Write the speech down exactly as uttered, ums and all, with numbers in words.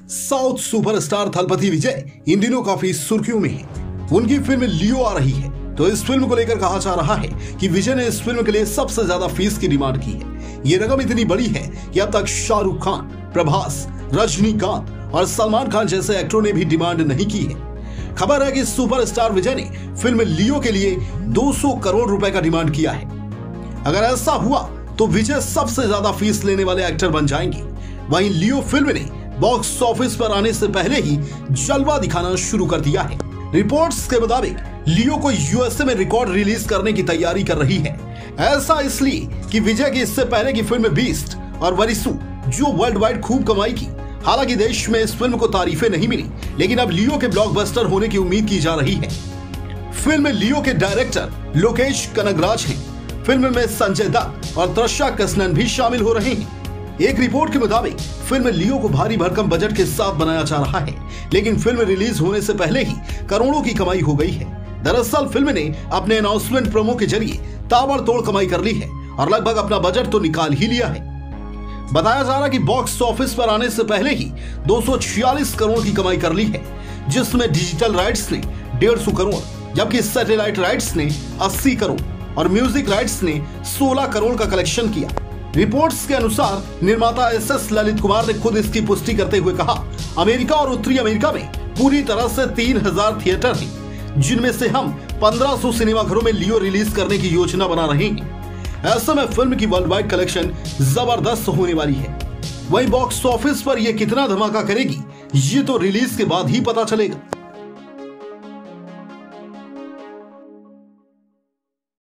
South superstar Thalapathy Vijay इन दिनों काफी सुर्खियों में हैं। उनकी फिल्म लियो आ रही है, तो इस फिल्म को लेकर कहा जा रहा है कि विजय ने इस फिल्म के लिए सबसे ज्यादा फीस की डिमांड की है। ये रकम इतनी बड़ी है कि अब तक शाहरुख खान, प्रभास, रजनीकांत और सलमान खान जैसे एक्टरों ने भी डिमांड नहीं की है। खबर है कि सुपरस्टार विजय ने फिल्म लियो के लिए दो सौ करोड़ रुपए का डिमांड किया है। अगर ऐसा हुआ तो विजय सबसे ज्यादा फीस लेने वाले एक्टर बन जाएंगे। वहीं लियो फिल्म ने बॉक्स ऑफिस पर आने से पहले ही जलवा दिखाना शुरू कर दिया है। रिपोर्ट्स के मुताबिक लियो को यूएसए में रिकॉर्ड रिलीज करने की तैयारी कर रही है। ऐसा इसलिए कि विजय की इससे पहले की फिल्म बीस्ट और वरिसु जो वर्ल्ड वाइड खूब कमाई की। हालांकि देश में इस फिल्म को तारीफें नहीं मिली, लेकिन अब लियो के ब्लॉकबस्टर होने की उम्मीद की जा रही है। फिल्म लियो के डायरेक्टर लोकेश कनगराज हैं। फिल्म में संजय दत्त और तृषा कृष्णन भी शामिल हो रहे हैं। एक रिपोर्ट के मुताबिक फिल्म लियो को भारी भरकम बजट के साथ बनाया जा रहा है, लेकिन फिल्म रिलीज होने से पहले ही करोड़ों की कमाई हो गई है। दरअसल फिल्म ने अपने अनाउंसमेंट प्रोमो के जरिए ताबड़तोड़ कमाई कर ली है और लगभग अपना बजट तो निकाल ही लिया है। बताया जा रहा है कि बॉक्स ऑफिस पर आने से पहले ही दो सौ छियालीस करोड़ की कमाई कर ली है, जिसमें डिजिटल राइट्स ने डेढ़ सौ करोड़, जबकि सैटेलाइट राइट्स ने अस्सी करोड़ और म्यूजिक राइट्स ने सोलह करोड़ का कलेक्शन किया। रिपोर्ट्स के अनुसार निर्माता एस एस ललित कुमार ने खुद इसकी पुष्टि करते हुए कहा, अमेरिका और उत्तरी अमेरिका में पूरी तरह से तीन हज़ार थिएटर हैं, जिनमें से हम पंद्रह सौ सिनेमा घरों में लियो रिलीज करने की योजना बना रहे हैं। ऐसे में फिल्म की वर्ल्ड वाइड कलेक्शन जबरदस्त होने वाली है। वहीं बॉक्स ऑफिस पर यह कितना धमाका करेगी, ये तो रिलीज के बाद ही पता चलेगा।